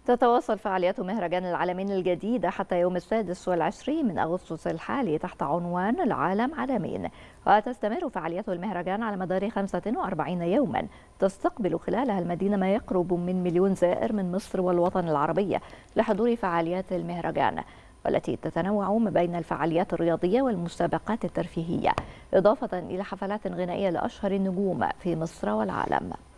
تتواصل فعاليات مهرجان العالمين الجديدة حتى يوم 26 من أغسطس الحالي تحت عنوان العالم عالمين، وتستمر فعاليات المهرجان على مدار 45 يوما تستقبل خلالها المدينة ما يقرب من مليون زائر من مصر والوطن العربي لحضور فعاليات المهرجان، والتي تتنوع ما بين الفعاليات الرياضية والمسابقات الترفيهية، إضافة إلى حفلات غنائية لأشهر النجوم في مصر والعالم.